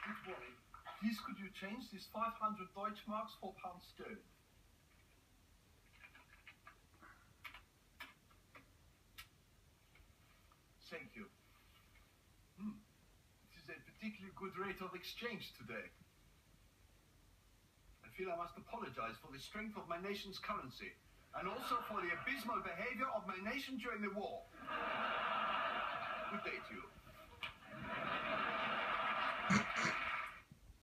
Good morning. Please could you change these 500 Deutschmarks for pounds sterling? Thank you. It is a particularly good rate of exchange today. I feel I must apologize for the strength of my nation's currency and also for the abysmal behavior of my nation during the war. Good day to you.